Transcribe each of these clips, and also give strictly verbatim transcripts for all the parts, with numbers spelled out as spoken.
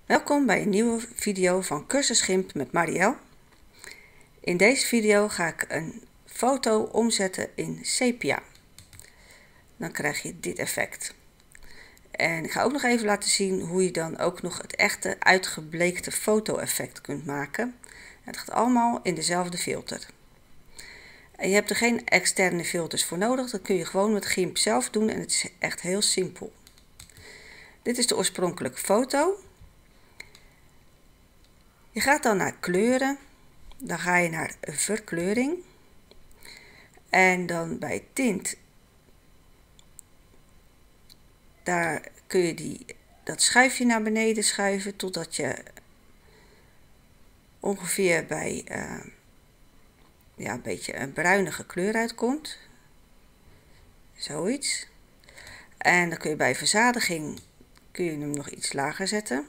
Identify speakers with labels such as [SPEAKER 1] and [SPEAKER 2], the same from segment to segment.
[SPEAKER 1] Welkom bij een nieuwe video van Cursus GIMP met Marielle. In deze video ga ik een foto omzetten in sepia. Dan krijg je dit effect. En ik ga ook nog even laten zien hoe je dan ook nog het echte uitgebleekte foto effect kunt maken. Het gaat allemaal in dezelfde filter. En je hebt er geen externe filters voor nodig, dat kun je gewoon met GIMP zelf doen en het is echt heel simpel. Dit is de oorspronkelijke foto. Je gaat dan naar kleuren, dan ga je naar verkleuring en dan bij tint, daar kun je die, dat schuifje naar beneden schuiven totdat je ongeveer bij uh, ja, een beetje een bruinige kleur uitkomt. Zoiets. En dan kun je bij verzadiging kun je hem nog iets lager zetten.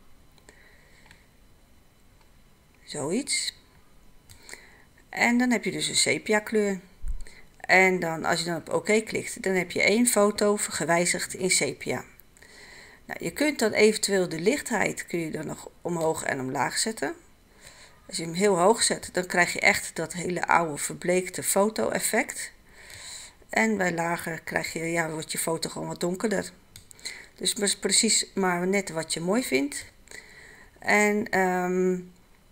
[SPEAKER 1] Zoiets. En dan heb je dus een sepia kleur. En dan als je dan op oké klikt, dan heb je één foto gewijzigd in sepia. Nou, je kunt dan eventueel de lichtheid kun je dan nog omhoog en omlaag zetten. Als je hem heel hoog zet, dan krijg je echt dat hele oude verbleekte foto effect. En bij lager krijg je, ja, wordt je foto gewoon wat donkerder. Dus dat is precies maar net wat je mooi vindt. En um,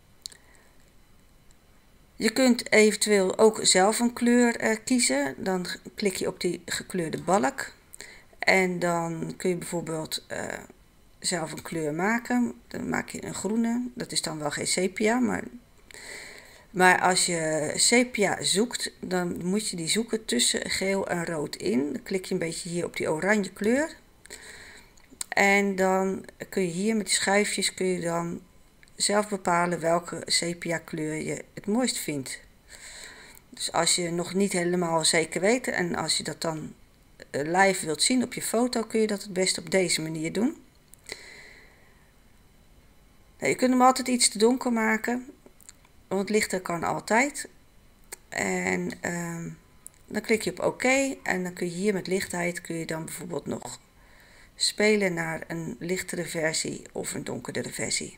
[SPEAKER 1] je kunt eventueel ook zelf een kleur uh, kiezen. Dan klik je op die gekleurde balk. En dan kun je bijvoorbeeld uh, zelf een kleur maken. Dan maak je een groene. Dat is dan wel geen sepia. Maar, maar als je sepia zoekt, dan moet je die zoeken tussen geel en rood in. Dan klik je een beetje hier op die oranje kleur. En dan kun je hier met die schuifjes kun je dan zelf bepalen welke sepia kleur je het mooist vindt. Dus als je nog niet helemaal zeker weet en als je dat dan live wilt zien op je foto, kun je dat het best op deze manier doen. Nou, je kunt hem altijd iets te donker maken, want lichter kan altijd. En uh, dan klik je op oké en dan kun je hier met lichtheid kun je dan bijvoorbeeld nog spelen naar een lichtere versie of een donkerdere versie.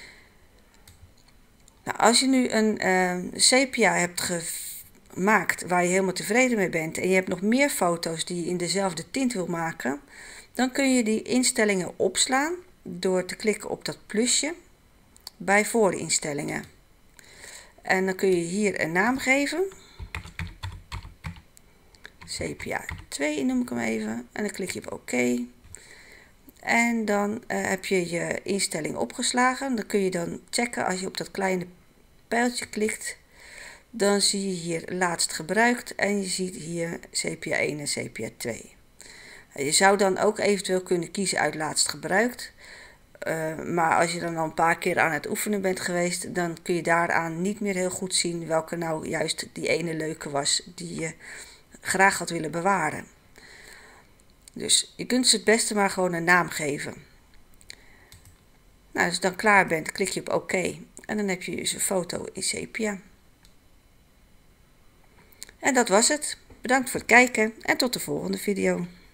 [SPEAKER 1] Nou, als je nu een uh, sepia hebt gemaakt waar je helemaal tevreden mee bent en je hebt nog meer foto's die je in dezelfde tint wil maken, dan kun je die instellingen opslaan door te klikken op dat plusje bij voorinstellingen. En dan kun je hier een naam geven. sepia twee noem ik hem even. En dan klik je op oké. En dan uh, heb je je instelling opgeslagen. Dan kun je dan checken als je op dat kleine pijltje klikt. Dan zie je hier laatst gebruikt en je ziet hier sepia één en sepia twee. Je zou dan ook eventueel kunnen kiezen uit laatst gebruikt. Uh, maar als je dan al een paar keer aan het oefenen bent geweest, dan kun je daaraan niet meer heel goed zien welke nou juist die ene leuke was die je graag had willen bewaren. Dus je kunt ze het beste maar gewoon een naam geven. Nou, als je dan klaar bent, klik je op oké en dan heb je dus een foto in sepia. En dat was het. Bedankt voor het kijken en tot de volgende video.